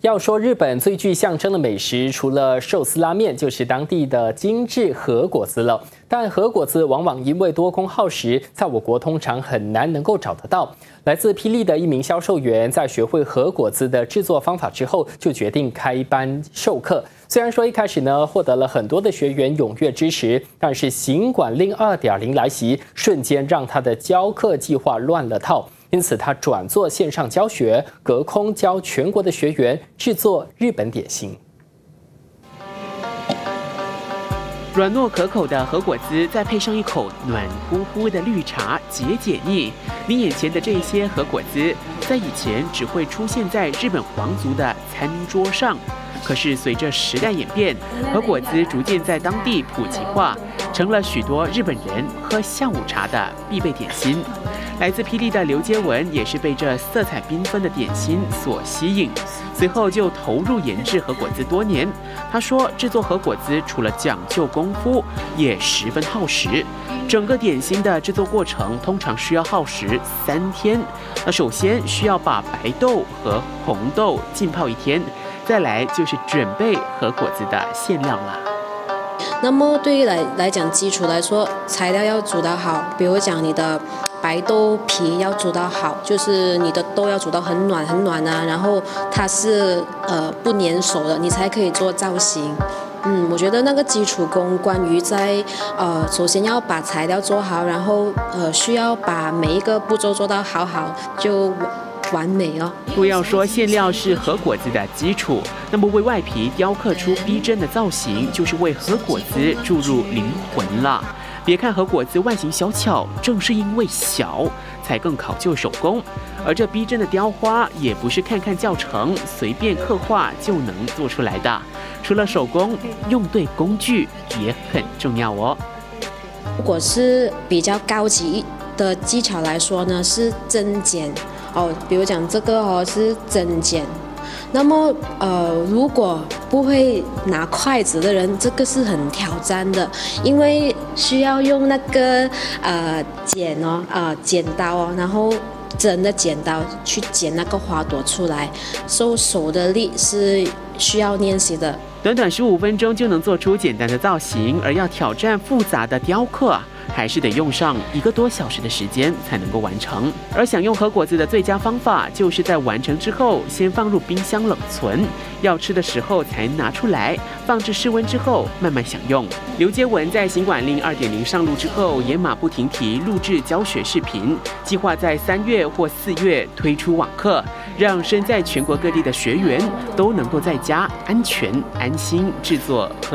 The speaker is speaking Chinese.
要说日本最具象征的美食，除了寿司拉面，就是当地的精致和果子了。但和果子往往因为多工耗时，在我国通常很难能够找得到。来自霹雳的一名销售员，在学会和果子的制作方法之后，就决定开班授课。虽然说一开始呢，获得了很多的学员踊跃支持，但是行管令2.0来袭，瞬间让他的教课计划乱了套。因此，他转做线上教学，隔空教全国的学员制作日本点心。 软糯可口的和果子，再配上一口暖乎乎的绿茶，解腻。你眼前的这些和果子，在以前只会出现在日本皇族的餐桌上。可是随着时代演变，和果子逐渐在当地普及化，成了许多日本人喝下午茶的必备点心。来自霹雳的刘接文也是被这色彩缤纷的点心所吸引，随后就投入研制和果子多年。他说，制作和果子除了讲究功夫，也十分耗时。整个点心的制作过程通常需要耗时3天。那首先需要把白豆和红豆浸泡1天，再来就是准备和果子的馅料了。 那么对于来讲，基础来说，材料要煮得好，比如讲你的白豆皮要煮到好，就是你的豆要煮到很软啊，然后它是不粘手的，你才可以做造型。我觉得那个基础功关于在首先要把材料做好，然后需要把每一个步骤做到好，就完美哦。 不要说馅料是和果子的基础，那么为外皮雕刻出逼真的造型，就是为和果子注入灵魂了。别看和果子外形小巧，正是因为小，才更考究手工。而这逼真的雕花，也不是看教程随便刻画就能做出来的。除了手工，用对工具也很重要哦。 如果是比较高级的技巧来说呢，是针剪比如讲这个是针剪。那么如果不会拿筷子的人，这个是很挑战的，因为需要用那个剪刀然后真的剪刀去剪那个花朵出来，手的力是需要练习的。 短短15分钟就能做出简单的造型，而要挑战复杂的雕刻，还是得用上1个多小时的时间才能够完成。而享用和果子的最佳方法，就是在完成之后先放入冰箱冷存，要吃的时候才拿出来，放置室温之后慢慢享用。刘接文在行管令2.0上路之后，也马不停蹄录制教学视频，计划在3月或4月推出网课，让身在全国各地的学员都能够在家安全安心制作